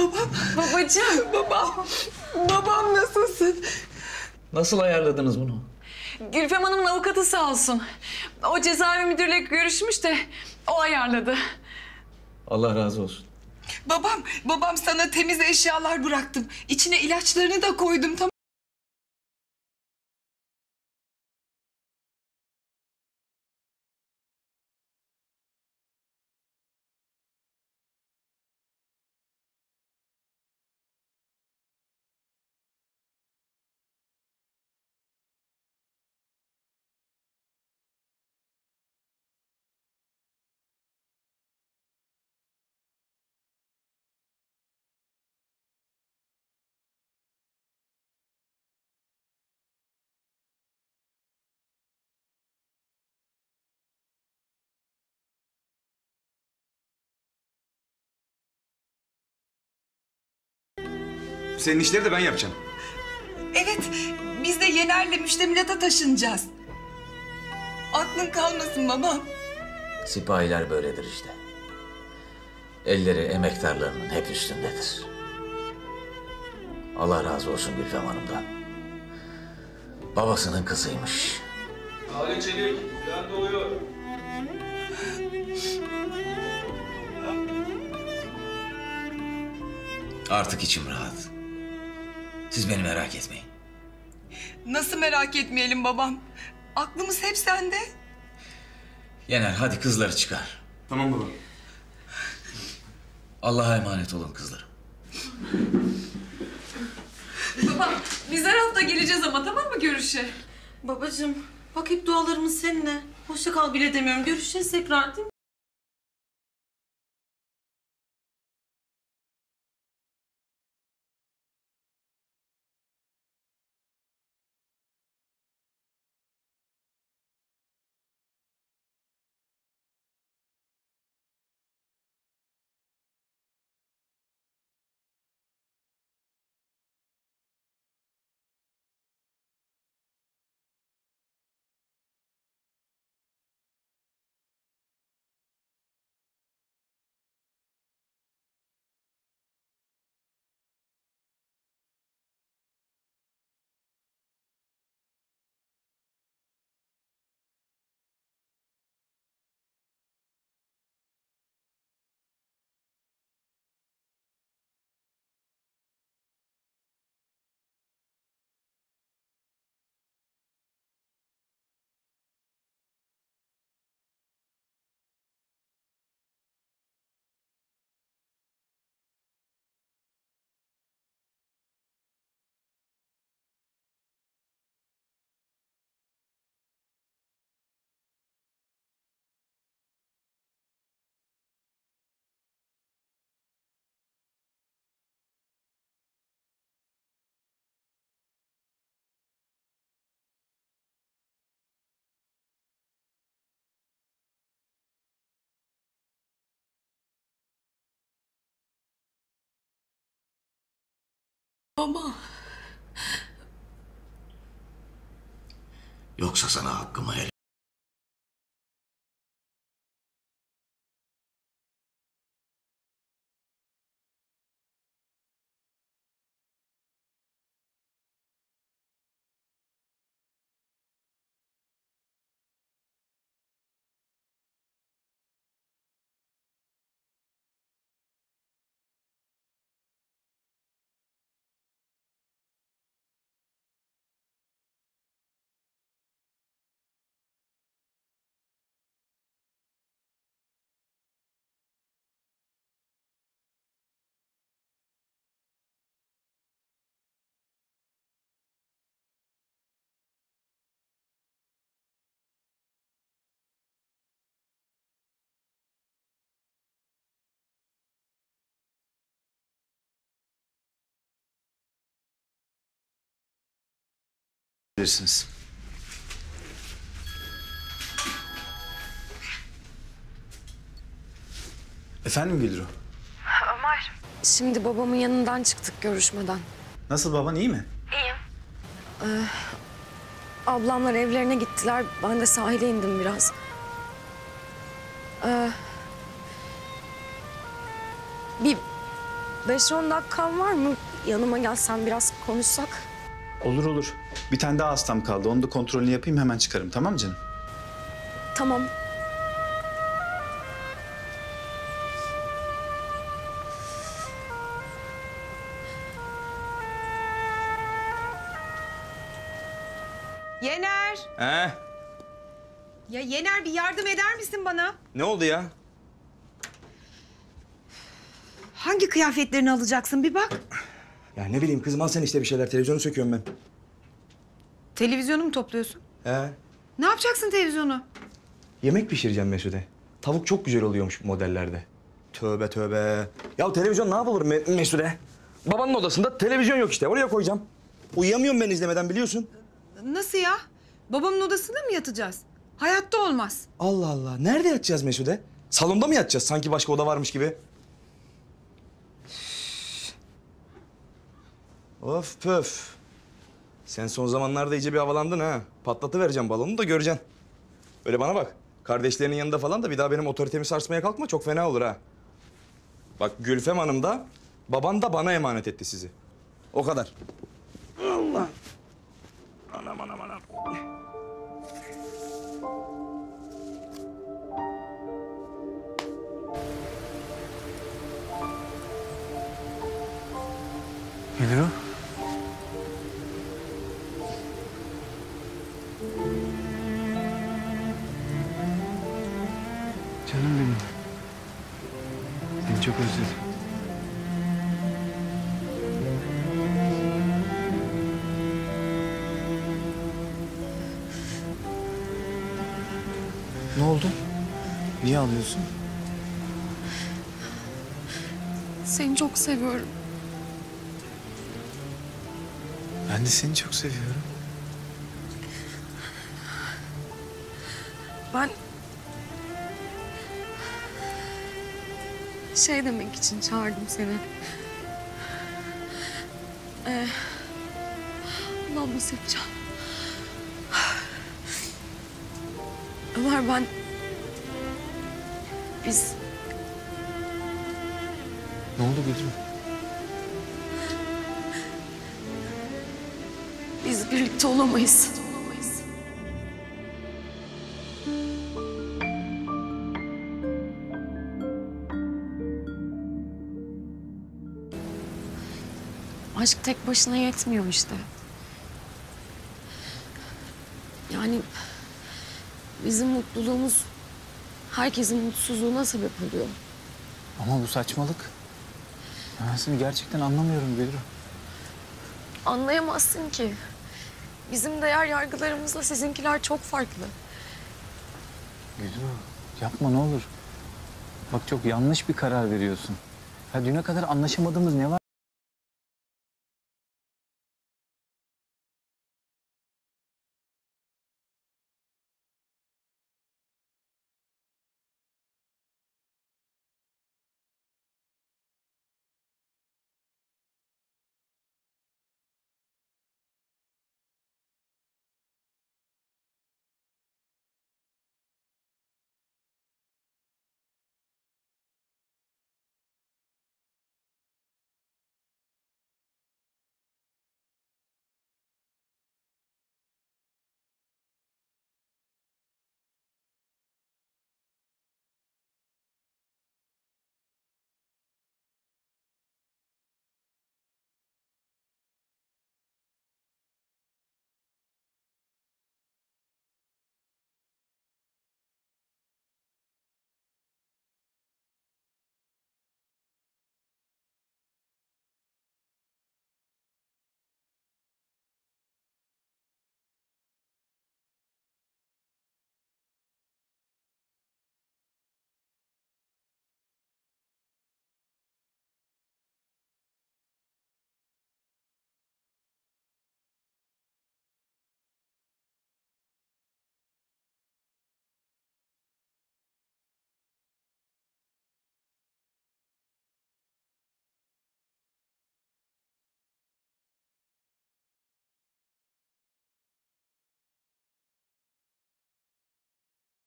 Babam. Babacığım. Babam. Babam nasılsın? Nasıl ayarladınız bunu? Gülfem Hanım'ın avukatı sağ olsun. O cezaevi müdürüyle görüşmüş de o ayarladı. Allah razı olsun. Babam sana temiz eşyalar bıraktım. İçine ilaçlarını da koydum, tamam. Senin işleri de ben yapacağım. Evet, biz de Yener'le müştemilata taşınacağız. Aklın kalmasın babam. Sipahiler böyledir işte. Elleri emektarlarının hep üstündedir. Allah razı olsun Gülfem Hanım'dan. Babasının kızıymış. Ali Çelik, plan doluyor. Artık içim rahat. Siz beni merak etmeyin. Nasıl merak etmeyelim babam? Aklımız hep sende. Yener hadi kızları çıkar. Tamam baba. Allah'a emanet olun kızlarım. Baba biz her hafta geleceğiz ama tamam mı görüşe? Babacığım bak hep dualarımız seninle. Hoşça kal bile demiyorum. Görüşeceğiz tekrar değil mi? Baba. Yoksa sana hakkımı helal. Bilirsiniz. Efendim Gülru? Şimdi babamın yanından çıktık görüşmeden. Nasıl, baban iyi mi? Ablamlar evlerine gittiler. Ben de sahile indim biraz. Bir 5-10 dakikan var mı? Yanıma gelsen biraz konuşsak. Olur olur. Bir tane daha hastam kaldı. Onu da kontrolünü yapayım, hemen çıkarım. Tamam mı canım? Tamam. Yener. He? Ya Yener bir yardım eder misin bana? Ne oldu ya? Hangi kıyafetlerini alacaksın bir bak. Ya ne bileyim kızım, al sen işte bir şeyler. Televizyonu söküyorum ben. Televizyonu mu topluyorsun? He? Ne yapacaksın televizyonu? Yemek pişireceğim Mesude. Tavuk çok güzel oluyormuş bu modellerde. Tövbe tövbe. Ya televizyon ne yapılır Mesude? Babanın odasında televizyon yok işte. Oraya koyacağım. Uyuyamıyorum ben izlemeden, biliyorsun. Nasıl ya? Babamın odasında mı yatacağız? Hayatta olmaz. Allah Allah. Nerede yatacağız Mesude? Salonda mı yatacağız? Sanki başka oda varmış gibi. Of pöf. Sen son zamanlarda iyice bir havalandın ha. Patlatıvereceğim balonu da göreceksin. Öyle bana bak. Kardeşlerinin yanında falan da bir daha benim otoritemi sarsmaya kalkma. Çok fena olur ha. Bak Gülfem Hanım da baban da bana emanet etti sizi. O kadar. Allah. Anam anam anam. Gülru. Canım benim. Seni çok özledim. Ne oldu? Niye ağlıyorsun? Seni çok seviyorum. Ben de seni çok seviyorum. Ben... şey demek için çağırdım seni. Allah'ım seveceğim. Ömer ben... Biz... Ne oldu Gülru? Biz birlikte olamayız. Aşk tek başına yetmiyor işte. Yani bizim mutluluğumuz herkesin mutsuzluğuna sebep oluyor. Ama bu saçmalık. Ben seni gerçekten anlamıyorum Gülru. Anlayamazsın ki. Bizim değer yargılarımızla sizinkiler çok farklı. Gülru yapma ne olur. Bak çok yanlış bir karar veriyorsun. Ya düne kadar anlaşamadığımız ne var?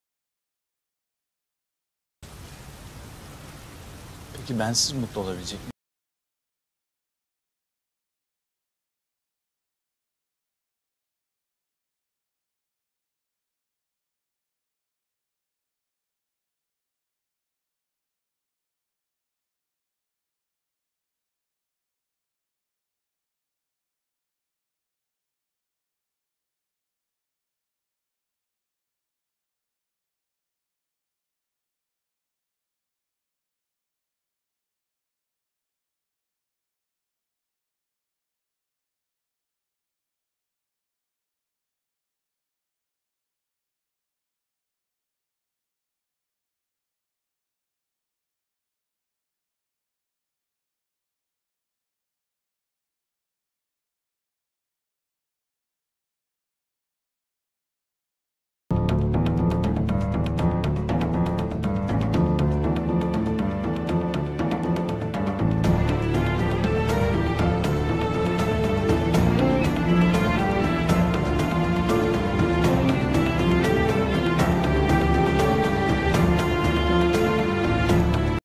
Peki bensiz mutlu olabilecek miyim?